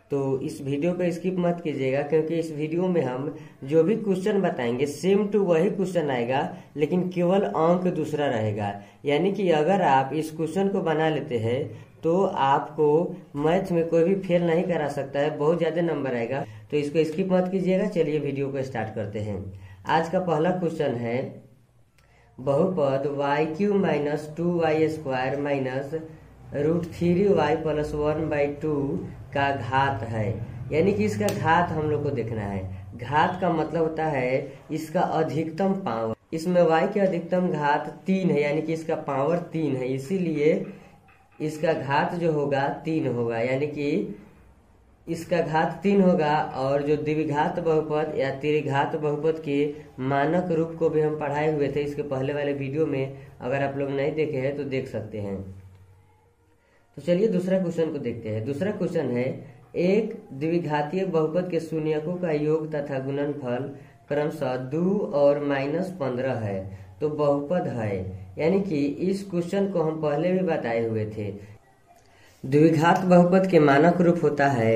तो इस वीडियो को स्किप मत कीजिएगा, क्योंकि इस वीडियो में हम जो भी क्वेश्चन बताएंगे सेम टू वही क्वेश्चन आएगा, लेकिन केवल अंक दूसरा रहेगा। यानी कि अगर आप इस क्वेश्चन को बना लेते हैं तो आपको मैथ में कोई भी फेल नहीं करा सकता है, बहुत ज्यादा नंबर आएगा। तो इसको स्किप मत कीजिएगा। चलिए वीडियो को स्टार्ट करते हैं। आज का पहला क्वेश्चन है बहुपद y³ minus 2y² minus √3y + 1/2 का घात है। यानी कि इसका घात हम लोग को देखना है। घात का मतलब होता है इसका अधिकतम पावर। इसमें y की अधिकतम घात 3 है, यानी कि इसका पावर 3 है, इसीलिए इसका घात जो होगा 3 होगा। यानी कि इसका घात 3 होगा। और जो द्विघात बहुपद या त्रिघात बहुपद के मानक रूप को भी हम पढ़ाए हुए थे इसके पहले वाले वीडियो में। अगर आप लोग नहीं देखे हैं तो देख सकते हैं। तो चलिए दूसरा क्वेश्चन को देखते हैं। दूसरा क्वेश्चन है एक द्विघातीय बहुपद के शून्यकों का योग तथा गुणनफल क्रमशः 2 और -15 है, तो बहुपद है। यानी कि इस क्वेश्चन को हम पहले भी बताए हुए थे। द्विघात बहुपद के मानक रूप होता है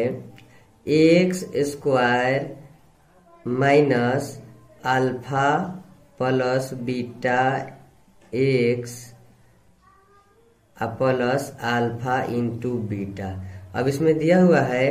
x² minus alpha plus beta x plus alpha into beta. अब इसमें दिया हुआ है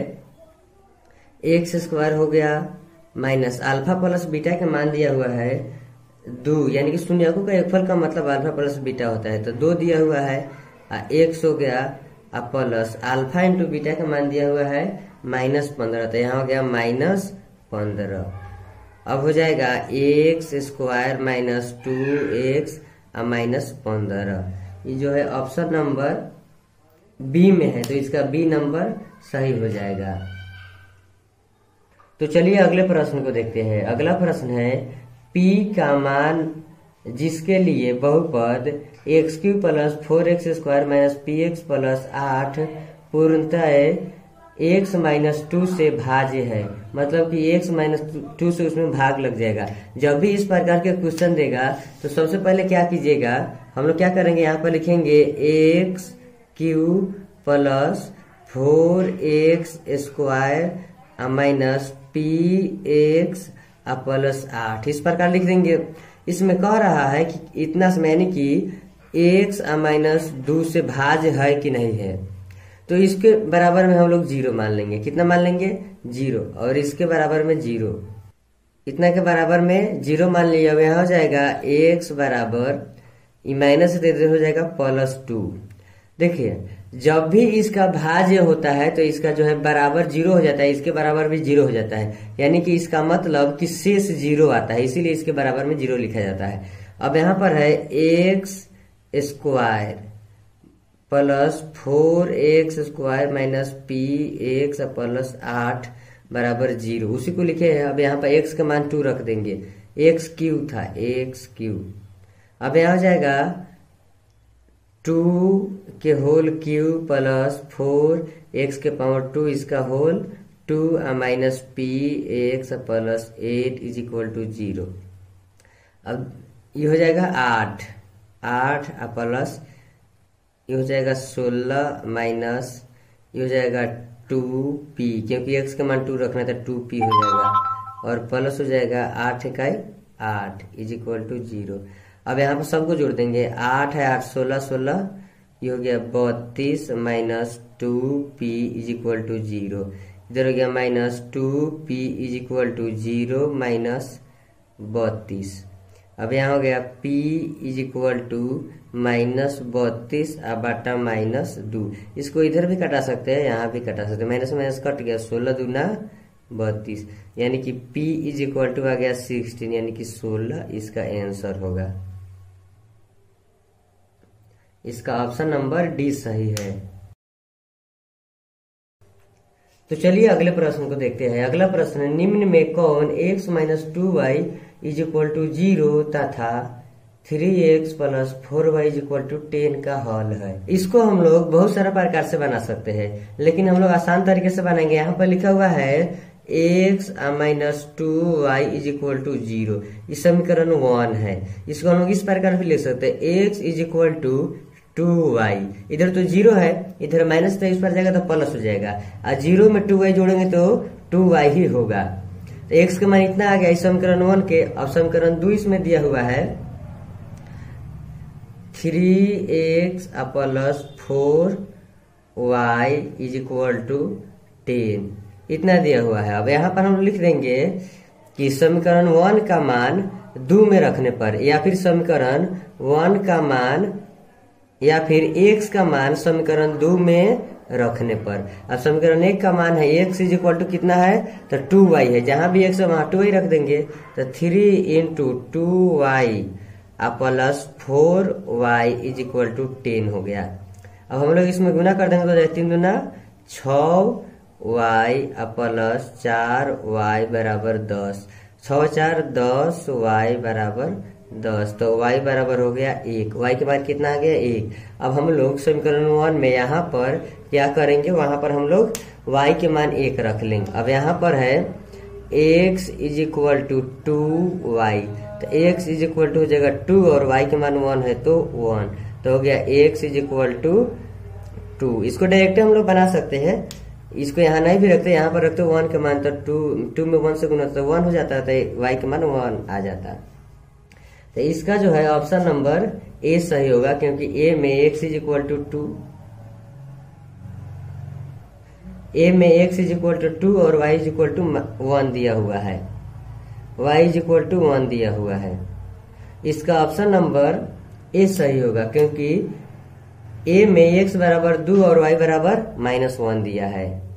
x² हो गया माइनस अल्फा प्लस बीटा का मान दिया हुआ है 2, यानी कि शून्यकों का योगफल का मतलब अल्फा प्लस बीटा होता है। तो 2 दिया हुआ है, x हो गया प्लस अल्फा इंटू बीटा का मान दिया हुआ है -15, तो यहाँ हो गया -15। अब हो जाएगा x² माइनस 2x -15। ये जो है ऑप्शन नंबर बी में है, तो इसका बी नंबर सही हो जाएगा। तो चलिए अगले प्रश्न को देखते हैं। अगला प्रश्न है p का मान जिसके लिए बहुपद x³ + 4x² माइनस px + 8 पूर्णतः x - 2 से भाज्य है। मतलब कि x - 2 से उसमें भाग लग जाएगा। जब भी इस प्रकार के क्वेश्चन देगा तो सबसे पहले क्या कीजिएगा, हम लोग क्या करेंगे, यहाँ पर लिखेंगे x³ + 4x² माइनस px + 8, इस प्रकार लिख देंगे। इसमें कह रहा है कि इतना समय, यानी कि x - 2 से भाज्य है कि नहीं है। तो इसके बराबर में हम लोग 0 मान लेंगे। कितना मान लेंगे? 0। और इसके बराबर में 0, इतना के बराबर में 0 मान लिया। अब यहाँ हो जाएगा x बराबर माइनस दे हो जाएगा +2। देखिए जब भी इसका भाज्य होता है तो इसका जो है बराबर 0 हो जाता है, इसके बराबर भी 0 हो जाता है। यानी कि इसका मतलब कि शेष 0 आता है, इसीलिए इसके बराबर में 0 लिखा जाता है। अब यहाँ पर है x² + 4x² माइनस px + 8 बराबर 0, उसी को लिखे हैं। अब यहाँ पर x का मान 2 रख देंगे। x³ था, x³। अब यहाँ हो जाएगा 2 के होल क्यूब प्लस 4x⁻², इसका होल 2 माइनस px + 8 = 0। अब ये हो जाएगा 8 प्लस ये हो जाएगा 16 माइनस ये हो जाएगा 2p, क्योंकि x का मान 2 रखना था, 2p हो जाएगा। और प्लस हो जाएगा 8 × 8 = 0। अब यहाँ पर सबको जोड़ देंगे। 8 है 8, 16 ये हो गया 32 माइनस 2p = 0। इधर हो गया -2p = 0 माइनस 32। अब यहाँ हो गया p = -32 बटा -2। इसको इधर भी कटा सकते हैं, यहाँ भी कटा सकते हैं। माइनस माइनस कट गया, 16 दूना 32, यानी कि p = आ गया 16, यानी कि 16 इसका आंसर होगा। इसका ऑप्शन नंबर डी सही है। तो चलिए अगले प्रश्न को देखते हैं। अगला प्रश्न, निम्न में कौन x - 2y = 0 तथा 3x + 4y = 10 का हल है? इसको हम लोग बहुत सारा प्रकार से बना सकते हैं, लेकिन हम लोग आसान तरीके से बनाएंगे। यहाँ पर लिखा हुआ है x - 2y = 0, इस समीकरण 1 है। इसको हम लोग इस प्रकार भी लिख सकते हैं, x = 2y, इधर तो 0 है, इधर माइनस था, इस पर जाएगा तो प्लस हो जाएगा, और 0 में 2y जोड़ेंगे तो 2y ही होगा। तो x का मान इतना आ गया इस समीकरण 1 के। अब समीकरण 2 इसमें दिया हुआ है 3x plus 4y is equal to 10, इतना दिया हुआ है। अब यहाँ पर हम लिख देंगे कि समीकरण 1 का मान 2 में रखने पर, या फिर समीकरण 1 का मान या फिर x का मान समीकरण 2 में रखने पर। अब समीकरण 1 का मान है x इज इक्वल टू कितना है, तो 2y है, जहां भी x है वहां 2y रख देंगे, तो 3 into 2y plus 4y is equal to 10 हो गया। अब हम लोग इसमें गुना कर देंगे तो 3 दूना 6y प्लस 4y बराबर 10, 6 4 10, y बराबर 10, तो y बराबर हो गया 1। y के बाद कितना आ गया 1। अब हम लोग समीकरण 1 में यहाँ पर क्या करेंगे, वहां पर हम लोग y के मान 1 रख लेंगे। अब यहाँ पर है x is equal to 2y, तो x इज इक्वल टू हो जाएगा 2 और y के मान 1 है तो 1, तो हो गया x इज इक्वल टू 2। इसको डायरेक्ट हम लोग बना सकते हैं, इसको यहाँ नहीं भी रखते, यहाँ पर रखते 1 के मान, तो 2 में 1 से गुना तो 1 हो जाता है, तो y के मान 1 आ जाता है। तो इसका जो है ऑप्शन नंबर ए सही होगा, क्योंकि ए में x is equal to 2, A में x इज इक्वल टू 2 और y इज इक्वल टू 1 दिया हुआ है, y इज इक्वल टू 1 दिया हुआ है। इसका ऑप्शन नंबर ए सही होगा, क्योंकि ए में x बराबर 2 और y बराबर -1 दिया है।